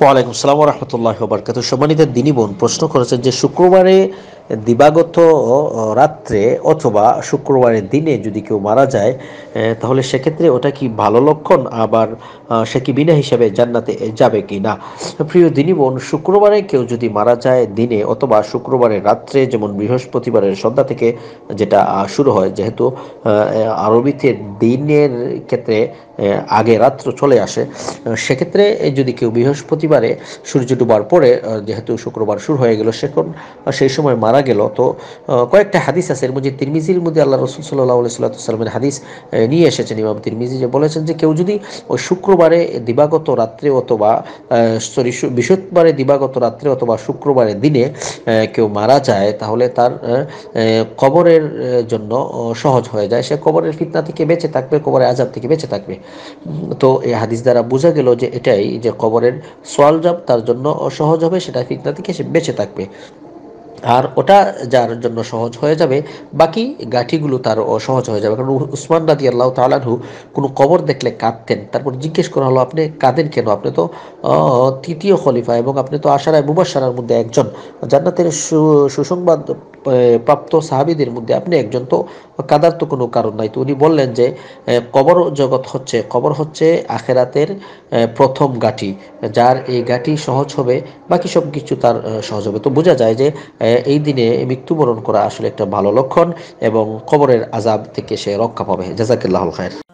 ওয়ালাইকুম সালাম ওয়া রাহমাতুল্লাহি ওয়া বারাকাতুহু। সম্মানিত দিনী বোন প্রশ্ন করেছেন যে শুক্রবারে দিবাগত রাত্রে অথবা শুক্রবারের দিনে যদি কেউ মারা যায় তাহলে সেক্ষেত্রে ওটা কি ভালো লক্ষণ, আবার সে কি বিনা হিসাবে জান্নাতে যাবে কি না? প্রিয় দিনী বোন, শুক্রবারে কেউ যদি মারা যায় দিনে অথবা শুক্রবারের রাত্রে, যেমন বৃহস্পতিবারের সন্ধ্যা থেকে যেটা শুরু হয়, যেহেতু আরবিতে দিনের ক্ষেত্রে আগে রাত্র চলে আসে, সেক্ষেত্রে যদি কেউ বৃহস্পতিবারে সূর্য ডুবার পরে, যেহেতু শুক্রবার শুরু হয়ে গেল, সেই সময় মারা গেল, তো কয়েকটা হাদিস আছে। এর মধ্যে তিরমিজির মধ্যে আল্লাহ রসুল সাল্লাহ সাল্লামের হাদিস নিয়ে এসেছেন ইমাম তিরমিজি, যে বলেছেন যে কেউ যদি ওই শুক্রবারে দিবাগত রাত্রে অথবা সরি বৃহস্পতিবারে দিবাগত রাত্রে অথবা শুক্রবারের দিনে কেউ মারা যায়, তাহলে তার কবরের জন্য সহজ হয়ে যায়, সে কবরের ফিতনা থেকে বেঁচে থাকবে, কবরের আযাব থেকে বেঁচে থাকবে। তো এই হাদিস দ্বারা বোঝা গেল যে এটাই, যে কবরের সোয়াল জব তার জন্য সহজ হবে, সেটা ফিতনা থেকে সে বেঁচে থাকবে। আর ওটা যার জন্য সহজ হয়ে যাবে, বাকি গাঠিগুলো তার সহজ হয়ে যাবে। কারণ উসমান রাদিয়াল্লাহু তাআলা আনহু কোনো কবর দেখলে কাঁদতেন। তারপর জিজ্ঞেস করা হলো, আপনি কাঁদেন কেন? আপনি তো তৃতীয় খলিফা এবং আপনি তো আশারায়ে মুবাশশারার মধ্যে একজন, জান্নাতের সুসংবাদ প্রাপ্ত সাহাবীদের মধ্যে আপনি একজন, তো কাদার তো কোনো কারণ নাই। তো উনি বললেন যে কবর হচ্ছে আখেরাতের প্রথম গাঠি, যার এই গাঠি সহজ হবে, বাকি সব কিছু তার সহজ হবে। তো বোঝা যায় যে এই দিনে মৃত্যুবরণ করা আসলে একটা ভালো লক্ষণ এবং কবরের আযাব থেকে সে রক্ষা পাবে। জাযাকাল্লাহুল খায়র।